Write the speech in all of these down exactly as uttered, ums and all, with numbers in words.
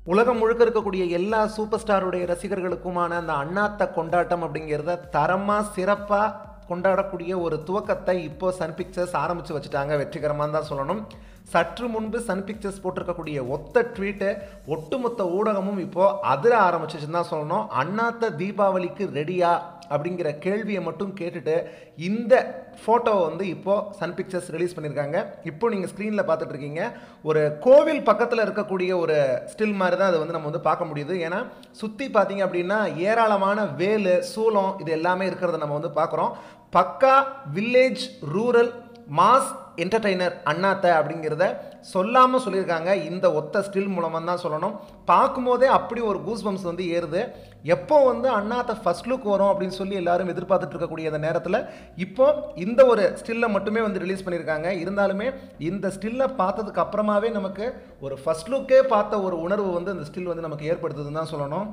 உலகம் முழுக்க இருக்கக்கூடிய எல்லா சூப்பர் ஸ்டாருடைய ரசிகர்களுக்குமான அந்த அண்ணாத்த கொண்டாட்டம் அப்படிங்கிறத தரமாக சிறப்பாக கொண்டாடக்கூடிய ஒரு துவக்கத்தை இப்போ சன் பிக்சர்ஸ் ஆரம்பித்து வச்சுட்டாங்க. வெற்றிகரமாக தான் சொல்லணும். சற்று முன்பு சன் பிக்சர்ஸ் போட்டிருக்கக்கூடிய ஒத்த ட்வீட்டை ஒட்டுமொத்த ஊடகமும் இப்போது அதிர ஆரம்பிச்சிச்சுன்னு தான் சொல்லணும். அண்ணாத்த தீபாவளிக்கு ரெடியா அப்படிங்கிற கேள்வியை மட்டும் கேட்டுட்டு இந்த ஃபோட்டோவை வந்து இப்போது சன் பிக்சர்ஸ் ரிலீஸ் பண்ணியிருக்காங்க. இப்போ நீங்கள் ஸ்க்ரீனில் பார்த்துட்டு இருக்கீங்க. ஒரு கோவில் பக்கத்தில் இருக்கக்கூடிய ஒரு ஸ்டில் மாதிரி தான் அதை வந்து நம்ம வந்து பார்க்க முடியுது. ஏன்னா சுற்றி பார்த்தீங்க அப்படின்னா ஏராளமான வேலு சூலம் இது எல்லாமே இருக்கிறத நம்ம வந்து பார்க்குறோம். பக்கா village rural mass entertainer Annaatthe அப்படிங்கிறத சொல்லாமல் சொல்லியிருக்காங்க. இந்த ஒத்த ஸ்டில் மூலமாக தான் சொல்லணும். பார்க்கும்போதே அப்படி ஒரு கூஸ் பம்ப்ஸ் வந்து ஏறுது. எப்போ வந்து அண்ணாத்த ஃபர்ஸ்ட் லுக் வரும் அப்படின்னு சொல்லி எல்லாரும் எதிர்பார்த்துட்டு இருக்கக்கூடிய அந்த நேரத்தில் இப்போ இந்த ஒரு ஸ்டில்லை மட்டுமே வந்து ரிலீஸ் பண்ணியிருக்காங்க. இருந்தாலுமே இந்த ஸ்டில்லை பார்த்ததுக்கு அப்புறமாவே நமக்கு ஒரு ஃபர்ஸ்ட் லுக்கே பார்த்த ஒரு உணர்வு வந்து அந்த ஸ்டில் வந்து நமக்கு ஏற்படுத்துதுன்னு தான் சொல்லணும்.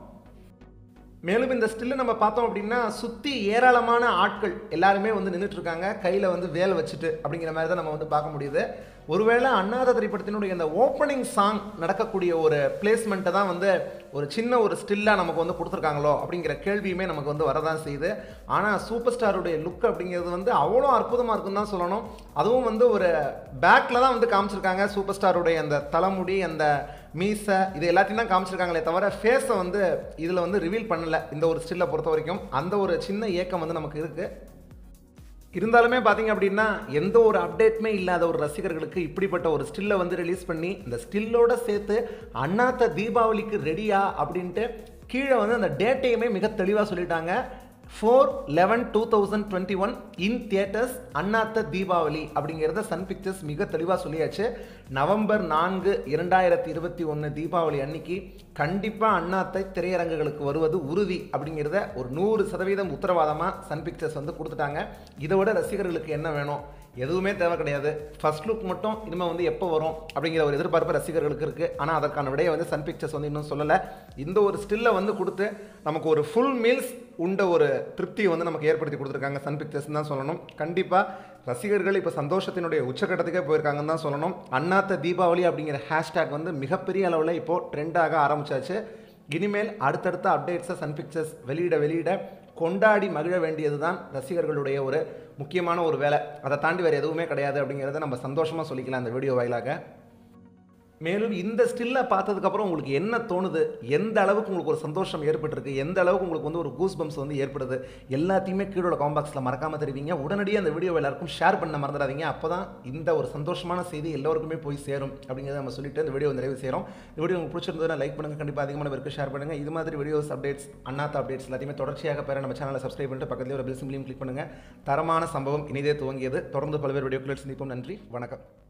மேலும் இந்த ஸ்டில்லை நம்ம பார்த்தோம் அப்படின்னா சுற்றி ஏராளமான ஆட்கள் எல்லாருமே வந்து நின்றுட்டு இருக்காங்க. கையில் வந்து வேலை வச்சுட்டு அப்படிங்கிற மாதிரி தான் நம்ம வந்து பார்க்க முடியுது. ஒருவேளை அண்ணாத்த திரைப்படத்தினுடைய இந்த ஓப்பனிங் சாங் நடக்கக்கூடிய ஒரு பிளேஸ்மெண்ட்டை தான் வந்து ஒரு சின்ன ஒரு ஸ்டில்லாக நமக்கு வந்து கொடுத்துருக்காங்களோ அப்படிங்கிற கேள்வியுமே நமக்கு வந்து வரதான் செய்யுது. ஆனால் சூப்பர் ஸ்டாருடைய லுக் அப்படிங்கிறது வந்து அவ்வளோ அற்புதமாக இருக்குன்னு தான் சொல்லணும். அதுவும் வந்து ஒரு பேக்கில் தான் வந்து காமிச்சிருக்காங்க. சூப்பர் ஸ்டாருடைய அந்த தலைமுடி அந்த மீசை இது எல்லாத்தையும் தான் காமிச்சிருக்காங்களே தவிர ஃபேஸை வந்து இதில் வந்து ரிவீல் பண்ணலை. இந்த ஒரு ஸ்டில்லை பொறுத்த வரைக்கும் அந்த ஒரு சின்ன ஏக்கம் வந்து நமக்கு இருக்குது. இருந்தாலுமே பார்த்தீங்க அப்படின்னா எந்த ஒரு அப்டேட்டுமே இல்லாத ஒரு ரசிகர்களுக்கு இப்படிப்பட்ட ஒரு ஸ்டில்லை வந்து ரிலீஸ் பண்ணி இந்த ஸ்டில்லோட சேர்த்து அண்ணாத்த தீபாவளிக்கு ரெடியா அப்படின்ட்டு கீழே வந்து அந்த டேட்டையுமே மிக தெளிவாக சொல்லிட்டாங்க. Four eleven two thousand twenty one in theatres Annaatthe Deepavali அப்படிங்கிறத சன் பிக்சர்ஸ் மிக தெளிவாக சொல்லியாச்சு. நவம்பர் நான்கு இரண்டாயிரத்தி இருபத்தி ஒன்று தீபாவளி அன்னைக்கு கண்டிப்பாக அண்ணாத்தை திரையரங்குகளுக்கு வருவது உறுதி அப்படிங்கிறத ஒரு நூறு சதவீதம் உத்தரவாதமாக சன் பிக்சர்ஸ் வந்து கொடுத்துட்டாங்க. இதோட ரசிகர்களுக்கு என்ன வேணும்? எதுவுமே தேவை கிடையாது. ஃபர்ஸ்ட் லுக் மட்டும் இனிமேல் வந்து எப்போ வரும் அப்படிங்கிற ஒரு எதிர்பார்ப்பு ரசிகர்களுக்கு இருக்குது. ஆனால் அதற்கான விடையை வந்து சன் பிக்சர்ஸ் வந்து இன்னும் சொல்லலை. இந்த ஒரு ஸ்டில்லை வந்து கொடுத்து நமக்கு ஒரு ஃபுல் மீல்ஸ் உண்ட ஒரு திருப்தியை வந்து நமக்கு ஏற்படுத்தி கொடுத்துருக்காங்க சன் பிக்சர்ஸ் தான் சொல்லணும். கண்டிப்பாக ரசிகர்கள் இப்போ சந்தோஷத்தினுடைய உச்சக்கட்டத்துக்கே போயிருக்காங்கன்னு தான் சொல்லணும். அண்ணாத்த தீபாவளி அப்படிங்கிற ஹேஷ்டேக் வந்து மிகப்பெரிய அளவில் இப்போது ட்ரெண்டாக ஆரம்பிச்சாச்சு. இனிமேல் அடுத்தடுத்த அப்டேட்ஸை சன் பிக்சர்ஸ் வெளியிட வெளியிட கொண்டாடி மகிழ வேண்டியது தான் ரசிகர்களுடைய ஒரு முக்கியமான ஒரு வேலை. அதை தாண்டி வேறு எதுவுமே கிடையாது அப்படிங்கிறத நம்ம சந்தோஷமாக சொல்லிக்கலாம் இந்த வீடியோ வாயிலாக. மேலும் இந்த ஸ்டில்லை பார்த்ததுக்கப்புறம் உங்களுக்கு என்ன தோணுது? எந்த அளவுக்கு உங்களுக்கு ஒரு சந்தோஷம் ஏற்பட்டுருக்கு? எந்த அளவுக்கு உங்களுக்கு வந்து ஒரு கூஸ் பம்ப்ஸ் வந்து ஏற்படுது? எல்லாத்தையுமே கீழே காமெண்ட் பாக்ஸில் மறக்காமல் தெரிவிங்க. உடனடியாக அந்த வீடியோ எல்லாருக்கும் ஷேர் பண்ண மறந்துடாதீங்க. அப்போ தான் இந்த ஒரு சந்தோஷமான செய்தி எல்லோருக்குமே போய் சேரும் அப்படிங்கிறத நம்ம சொல்லிட்டு இந்த வீடியோ நிறைவு செய்கிறோம். இந்த வீடியோ உங்களுக்கு பிடிச்சிருந்ததுன்னா லைக் பண்ணுங்கள். கண்டிப்பாக அதிகமான பேருக்கு ஷேர் பண்ணுங்கள். இது மாதிரி வீடியோஸ் அப்டேட்ஸ் அண்ணாத்த அப்டேட்ஸ் எல்லாத்தையுமே தொடர்ச்சியாக பெற நம்ம சேனலை சப்ஸ்கிரைப் பண்ணிட்டு பக்கத்தில் ஒரு பெல் சிம்பிளையும் கிளிக் பண்ணுங்கள். தரமான சம்பவம் இனிதே துவங்கியது. தொடர்ந்து பல்வேறு வீடியோக்களை சந்திப்போம். நன்றி, வணக்கம்.